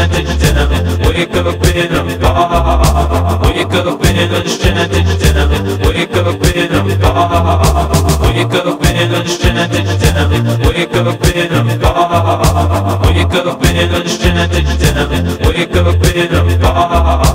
understanding, gentlemen. Wake up in a bar. Wake up in understanding, gentlemen. Wake up in a bar. Wake up in understanding, gentlemen. Wake up in a bar. Wake up in understanding, gentlemen. Wake up in a bar.